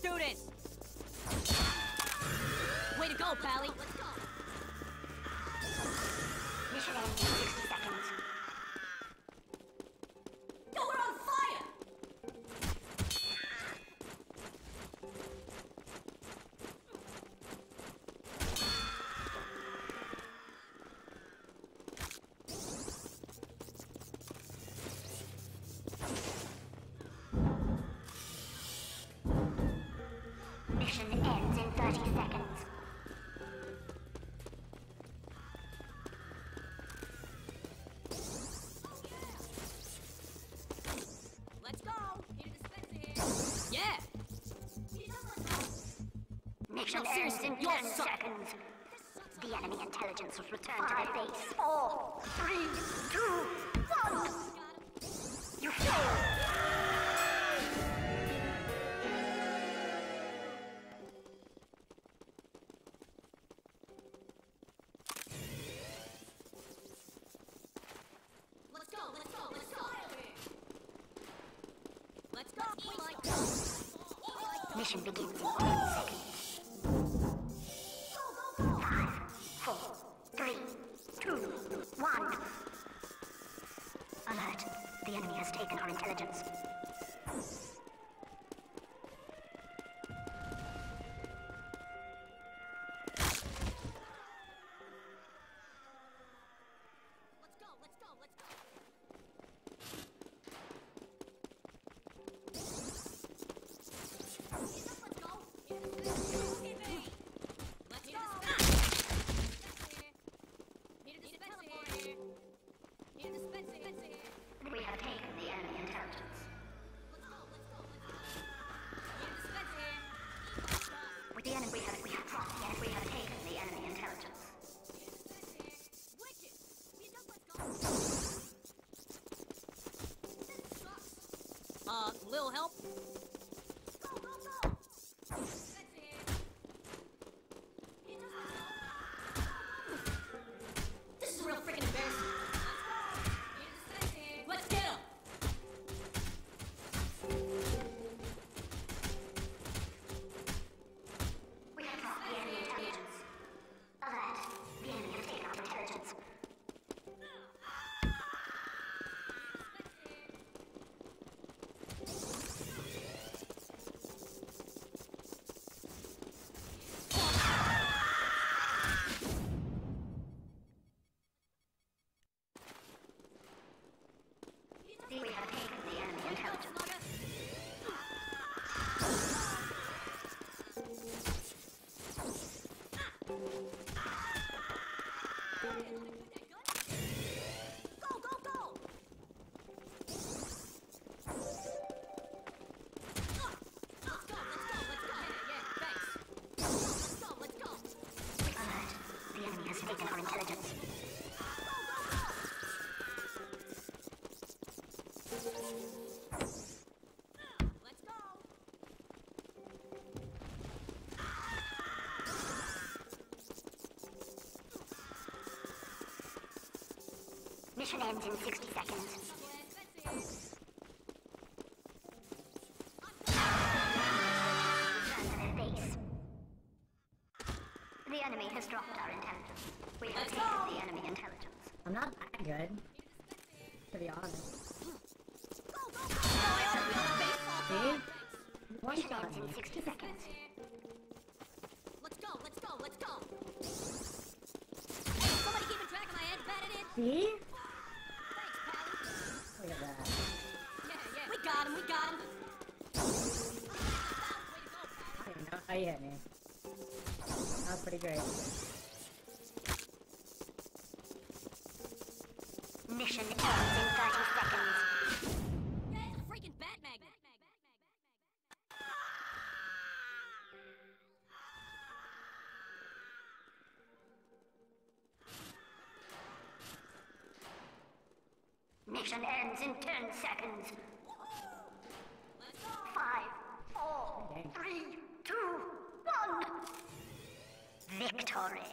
do this! Way to go, Pally! Let's go! Mission ends in 60 seconds. Yo, we're on fire! Mission ends in 30 seconds. Let's go! Need a dispenser here. Yeah! Mission No, ends seriously, in you all 10 suck. seconds. The enemy intelligence has returned to their base. 4, 3, 2, 1. You failed. Let's go, let's go, let's go! Let's go! Eat like that! Mission begins in 10 seconds. 5, 4, 3, 2, 1. Alert. The enemy has taken our intelligence. Let's go, let's go, let's go! Let's go! Let's go! Need a dispenser here! Need a dispenser here! We have taken the enemy intelligence. Let's go, let's go, let's go! Need a dispenser here! With the enemy, we have taken the enemy intelligence. Wicked! Let's go! This sucks! Little help? Go, go, go! Dispenser here! This is real freaking embarrassing. Need a dispenser here. Let's get him! We have lost the enemy intelligence. Alert. The enemy has taken our intelligence. We have taken the enemy intelligence. Go, go, go! Let's go, let's go! Yeah, thanks. Let's go, let's go! Alert. The enemy has taken our intelligence. Let's go! Mission ends in 60 seconds. Return to their base. The enemy has dropped our intelligence. We have Let's taken go. the enemy intelligence. I'm not that good, to be honest. See? One Mission shot ends in me. 60 seconds. Let's go, let's go, let's go! Hey, somebody keeping track of my head batted in? See? Thanks, Pally. Look at that. Yeah, yeah. We got him, we got him! I don't even know how you hit me. That was pretty great. Mission ends in 30 seconds. Yeah, it's a freaking bat magnet! Mission ends in 10 seconds. Let's go! 5, 4, 3, 2, 1. Victory.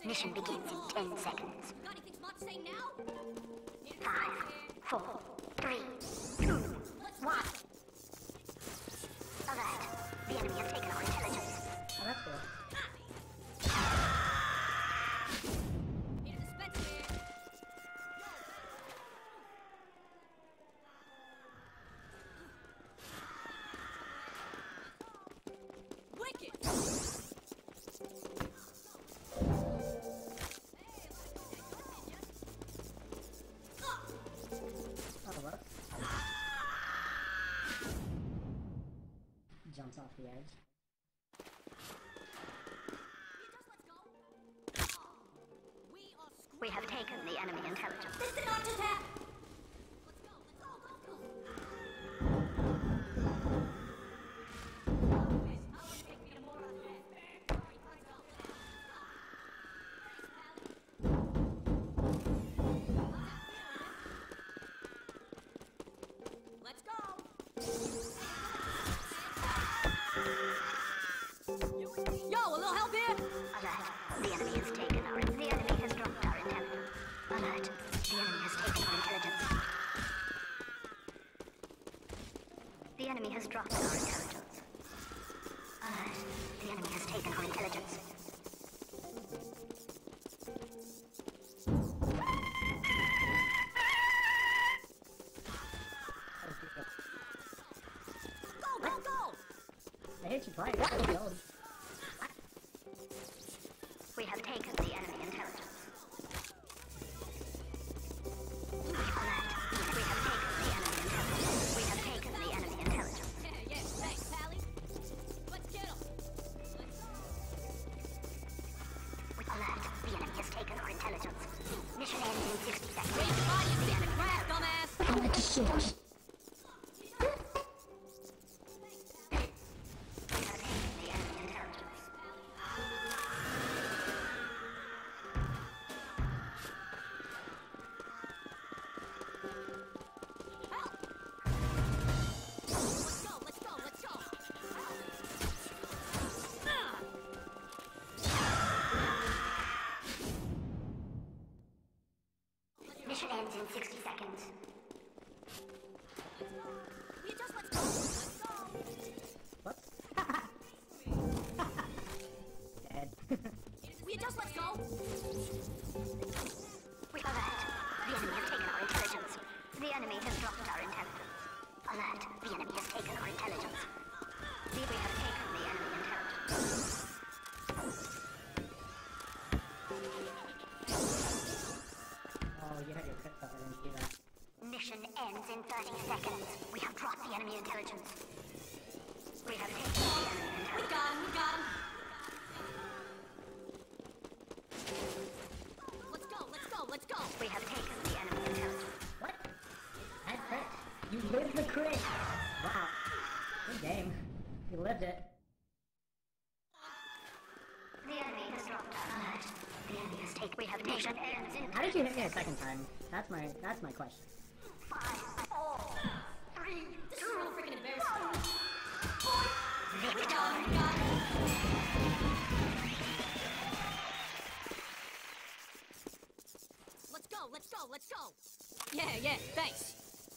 Mission begins in 10 seconds. Got anything smart to say now? 5, 4, 3, 2, 1. Alert. The enemy has taken our intelligence. Oh, that's cool. Need a dispenser here. Wicked! Oh, what? Jumps off the edge. We have taken the enemy intelligence. This did not just happen! Let's go, go, let's go! Yo, a little help here? Alert. The enemy has taken our... The enemy has dropped our intelligence. Alert. The enemy has taken our intelligence. The enemy has dropped our intelligence. Alert. The enemy has taken our intelligence. Go, go, go! I hate you twice. What? We have taken the enemy intelligence. Alert. We have taken the enemy intelligence. We have taken the enemy intelligence. Yeah, thanks, Pally. Let's get him. Alert. The enemy has taken our intelligence. Mission ends in 60 seconds. Raise your body and beat the crap, dumbass! At the source. We have taken the enemy intelligence. Help! Let's go! Mission ends in 60 seconds. Let's go! What? Dead. Let's go! We alert. The enemy has taken our intelligence. The enemy has dropped our intelligence. Alert. The enemy has taken our intelligence. We have taken the enemy intelligence. Oh, you had your clip up. I didn't see that. Mission ends in 30 seconds. We have dropped the enemy intelligence. We have taken the enemy We intelligence. got him! Let's go! We have taken the enemy intelligence. What? I crit. You lived the crit. Wow. Good game. You lived it. The enemy has dropped our alert. The enemy has taken. We have taken the enemy. How did you hit me a second time? That's my question. 5, 4, 3, This is real freaking embarrassing. victory. We got him! Let's go! Yeah, thanks.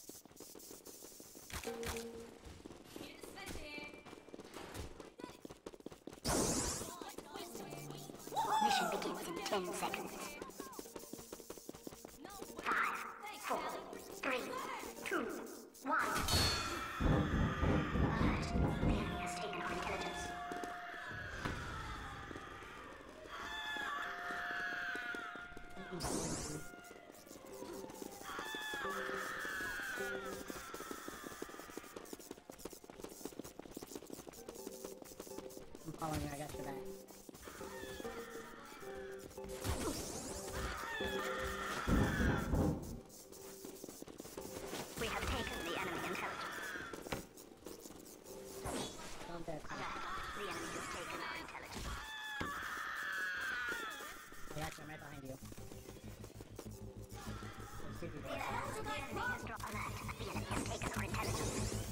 Need a dispenser here. Mission begins in 10 seconds. 5, 4, 3, 2, 1. Alert. The enemy has taken our intelligence. I'm following you, I got your back. We have taken the enemy intelligence. Don't dead. Alert. The enemy has taken our intelligence. Yeah, actually, I'm right behind you. Let's see if you The guys. enemy has dropped. Alert. The enemy has taken our intelligence.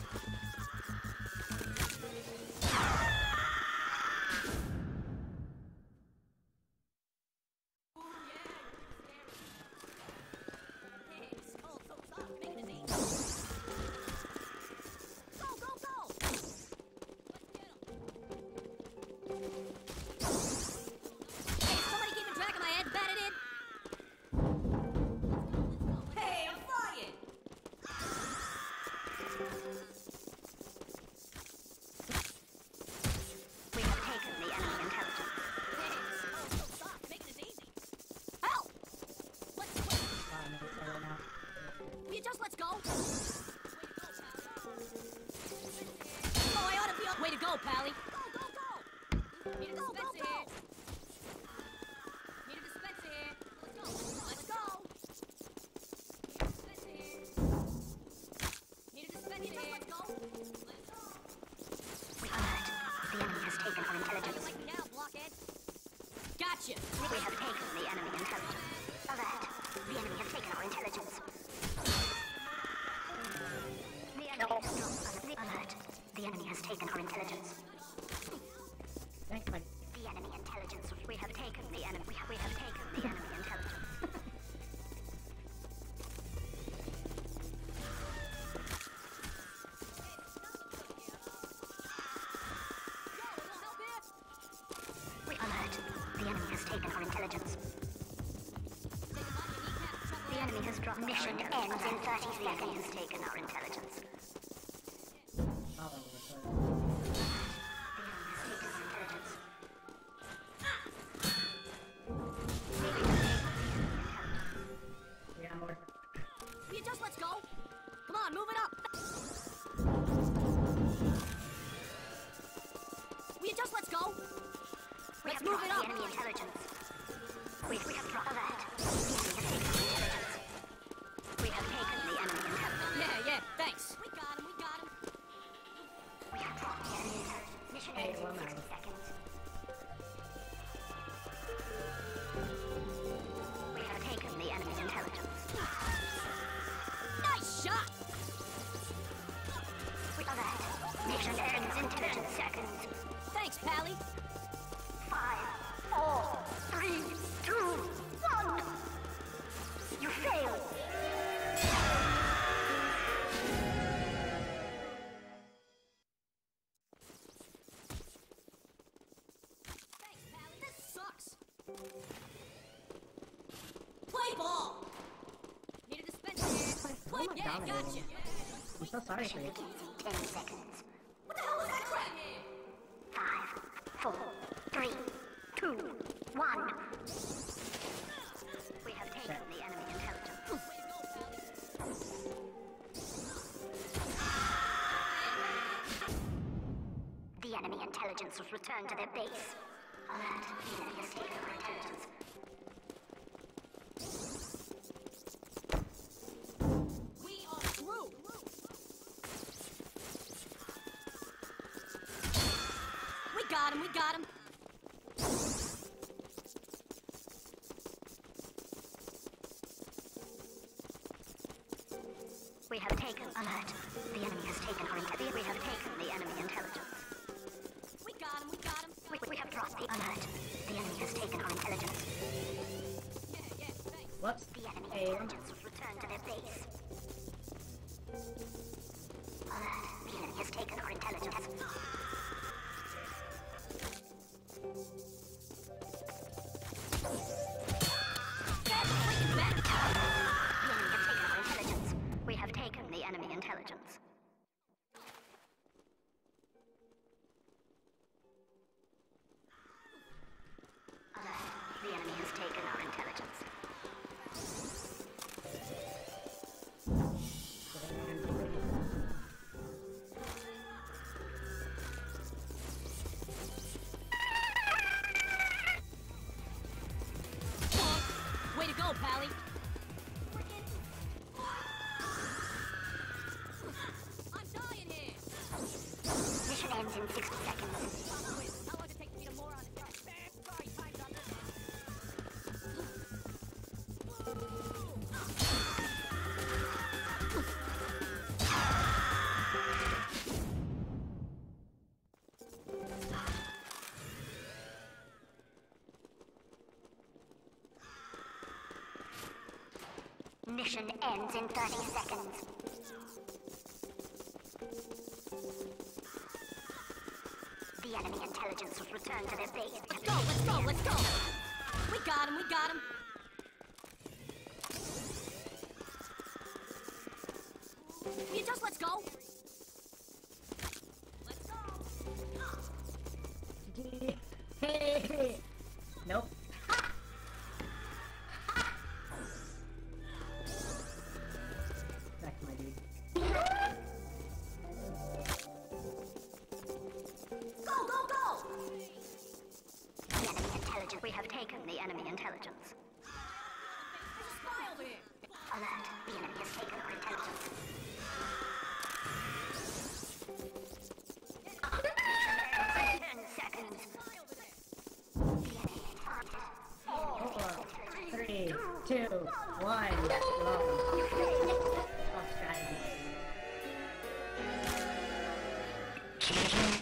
Pally. Go, go, go! Need a dispenser here. Need a dispenser here. Let's go. Need a dispenser here. Need a dispenser here. Let's go. We alert. The enemy has taken our How you intelligence. like me now, blockhead? Gotcha. We have taken the enemy intelligence. Alert. The enemy has taken our intelligence. The enemy has dropped. Alert. The enemy has taken our intelligence. Thanks, my... The enemy intelligence. We have taken the enemy. We have taken the enemy intelligence. We alert. The enemy has taken our intelligence. The enemy has dropped. Mission ends in 30 seconds. The enemy has taken our intelligence. All over the place. The enemy has taken our intelligence. We got more. Will you just let's go? Come on, move it up. Will you just let's go? We Let's have move dropped it up. the enemy intelligence. We have dropped alert. The enemy has taken our intelligence. We have taken the enemy intelligence. Yeah, thanks. We got him, we got him. We have dropped the enemy intelligence. Mission Hey, ends in one 60 minute. seconds. We have taken the enemy intelligence. Nice shot. We alert. Mission ends in 10 seconds. Thanks, Pally. 5, 4, 3, 2, 1. You failed. Thanks, Pally. This sucks. Play ball. Need a dispenser here. Why am I Yeah, dominating? gotcha. I'm so sorry for you. Begins in 10 seconds. What the hell was that crap? 5, 4, 3, 2, 1. We have taken the enemy intelligence. Way to go, Pally. The enemy intelligence was returned to their base. Alert. The enemy has taken our intelligence. We are through. We got him, we got him. We have taken alert. The enemy has taken our intelligence. We have taken the enemy intelligence. We got him, we got him. We have dropped the alert. The enemy has taken our intelligence. Yeah, thanks. Whoops. The enemy Hey, intelligence was returned to their base. Alert. The enemy has taken our intelligence. Freaking back. The enemy has taken our intelligence. We have taken the enemy intelligence. Alert. The enemy has taken our intelligence. Way to go, Pally. I'm dying here. Mission ends in 60 seconds. How long does it take me to more on it? Sorry, time's up. Mission ends in 30 seconds. The enemy intelligence was returned to their base. Let's go, let's go, let's go. We got him, we got him. You just let's go. Let's go. Hey! Nope. Back to my dude. Go, We have taken the enemy intelligence. There's a spy over here. Alert, the enemy has taken our intelligence. 10 seconds. Spy over there. The enemy is spotted. 4, 3, 2, 1. Love strategy.